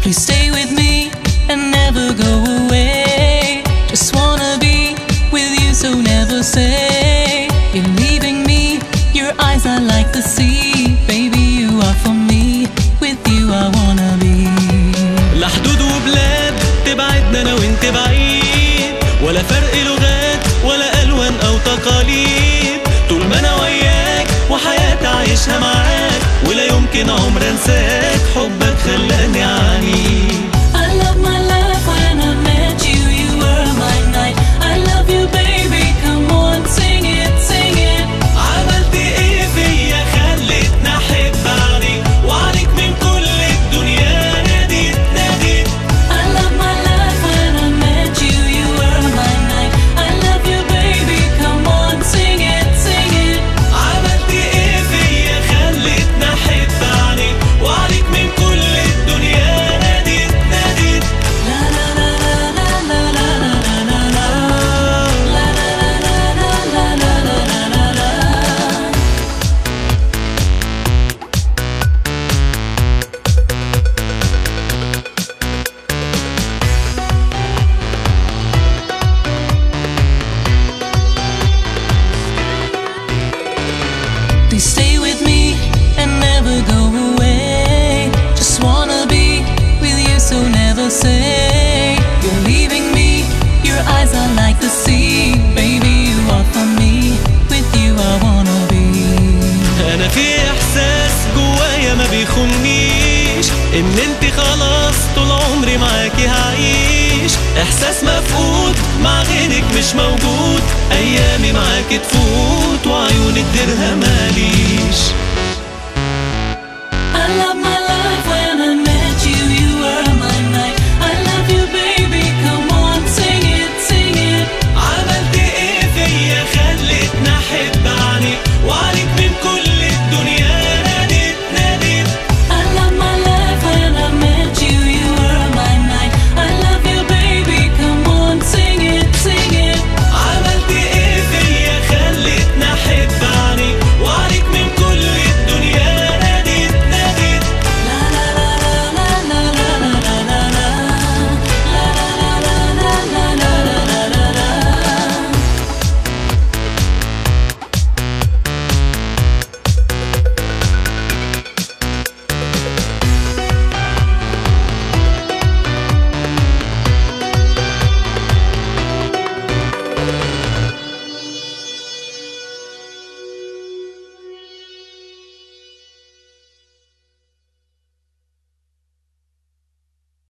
Please stay with me and never go away. Just wanna be with you, so never say you're leaving me. Your eyes are like the sea, baby, you are for me. With you I wanna be. لا حدود وبلاد تبعدنا انا وانت بعيد، ولا فرق لغات ولا الوان او تقاليد. طول ما انا وياك وحياتي عايشها معاك، ولا يمكن عمر انساك، حبك خلاني عنيد. I love my life when I met you, you were my night. I love you baby, come on sing it, sing it. عملت ايه فيا خلتني احب عليك، وعليك من كل الدنيا ناديت ناديت. I love my life when I met you, you were my night. I love you baby, come on sing it, sing it. عملت ايه فيا خلتني احب عليك، وعليك من كل الدنيا ناديت ناديت. La la la la la la la la la la. La la la la la la la la la. Please stay with me and never go away. Just wanna be with you, so never say you're leaving me. Your eyes are like the sea, baby, you are for me. With you I wanna be. انا في احساس جوايا ما بيخونيش، ان انت خلاص طول عمري معاكي هعيش. احساس مفقود مع غيرك مش موجود، ايامي معاكي تفوت وعيونك درها ماليش. I love